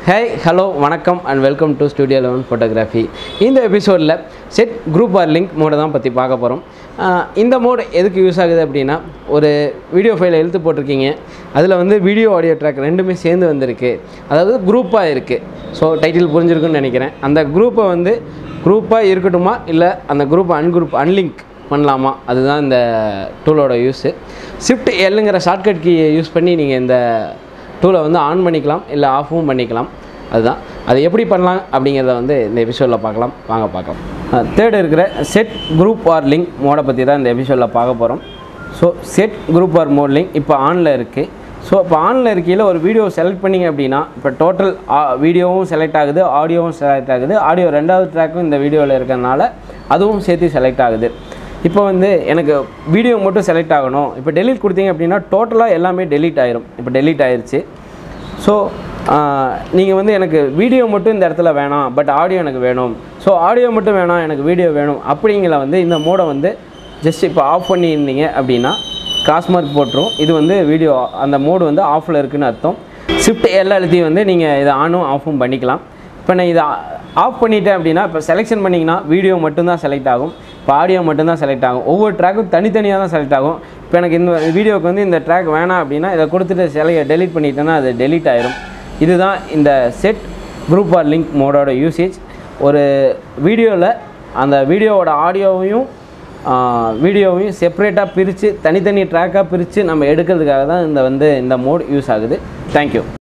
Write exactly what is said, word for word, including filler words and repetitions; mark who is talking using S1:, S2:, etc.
S1: Hey, hello, வணக்கம் and welcome to Studio eleven Photography. இந்த எபிசோடில் செட் குரூப் ஆர் லிங்க் மோடை தான் பற்றி பார்க்க போகிறோம். இந்த மோடு எதுக்கு யூஸ் ஆகுது அப்படின்னா, ஒரு வீடியோ ஃபைலை எழுத்து போட்டிருக்கீங்க, அதில் வந்து வீடியோ ஆடியோ ட்ராக் ரெண்டுமே சேர்ந்து வந்திருக்கு, அதாவது குரூப்பாக இருக்குது. ஸோ டைட்டில் புரிஞ்சிருக்குன்னு நினைக்கிறேன். அந்த குரூப்பை வந்து குரூப்பாக இருக்கட்டுமா இல்லை அந்த குரூப்பை அன்குரூப் அன்லிங்க் பண்ணலாமா, அதுதான் இந்த டூலோட யூஸு. ஷிஃப்ட் எல்லுங்கிற ஷார்ட்கட் கீயை யூஸ் பண்ணி நீங்கள் இந்த டூலை வந்து ஆன் பண்ணிக்கலாம் இல்லை ஆஃபும் பண்ணிக்கலாம். அதுதான் அது எப்படி பண்ணலாம் அப்படிங்கிறத வந்து இந்த எபிசோடில் பார்க்கலாம். வாங்க பார்க்கலாம். தேர்ட் இருக்கிற செட் குரூப் ஆர் லிங்க் மோடை பற்றி தான் இந்த எபிசோடில் பார்க்க போகிறோம். So set group or mode link இப்போ ஆனில் இருக்குது. ஸோ இப்போ ஆனில் இருக்கையில் ஒரு வீடியோ செலக்ட் பண்ணிங்க அப்படின்னா, இப்போ டோட்டல் வீடியோவும் செலக்ட் ஆகுது, ஆடியோவும் செலக்ட் ஆகுது. ஆடியோ ரெண்டாவது ட்ராக்கும் இந்த வீடியோவில் இருக்கிறதுனால அதுவும் சேர்த்து செலக்ட் ஆகுது. இப்போ வந்து எனக்கு வீடியோ மட்டும் செலக்ட் ஆகணும். இப்போ டெலீட் கொடுத்தீங்க அப்படின்னா டோட்டலாக எல்லாமே டெலீட் ஆயிரும். இப்போ டெலீட் ஆயிடுச்சு. ஸோ நீங்கள் வந்து எனக்கு வீடியோ மட்டும் இந்த இடத்துல வேணாம், பட் ஆடியோ எனக்கு வேணும், ஸோ ஆடியோ மட்டும் வேணாம் எனக்கு வீடியோ வேணும் அப்படிங்கிற வந்து இந்த மோடை வந்து ஜஸ்ட் இப்போ ஆஃப் பண்ணியிருந்தீங்க அப்படின்னா கிராஸ் மார்க் போட்டுரும். இது வந்து வீடியோ அந்த மோடு வந்து ஆஃபில் இருக்குதுன்னு அர்த்தம். ஷிஃப்ட் எல்லா எழுத்தி வந்து நீங்கள் இதை ஆனும் ஆஃபும் பண்ணிக்கலாம். இப்போ நான் இதை ஆஃப் பண்ணிட்டேன் அப்படின்னா, இப்போ செலெக்ஷன் பண்ணிங்கன்னா வீடியோ மட்டும்தான் செலக்ட் ஆகும், இப்போ ஆடியோ மட்டும்தான் செலக்ட் ஆகும். ஒவ்வொரு ட்ராக்கும் தனித்தனியாக தான் செலக்ட் ஆகும். இப்போ எனக்கு இந்த வீடியோவுக்கு வந்து இந்த ட்ராக் வேணாம் அப்படின்னா இதை கொடுத்துட்டு சிலையை டெலீட் பண்ணிட்டேன்னா அது டெலீட் ஆயிரும். இதுதான் இந்த செட் குரூப் ஆர் லிங்க் மோடோட யூசேஜ். ஒரு வீடியோவில் அந்த வீடியோவோட ஆடியோவையும் வீடியோவையும் செப்பரேட்டாக பிரித்து தனித்தனி ட்ராக்காக பிரித்து நம்ம எடுக்கிறதுக்காக தான் இந்த வந்து இந்த மோட் யூஸ் ஆகுது. தேங்க்யூ.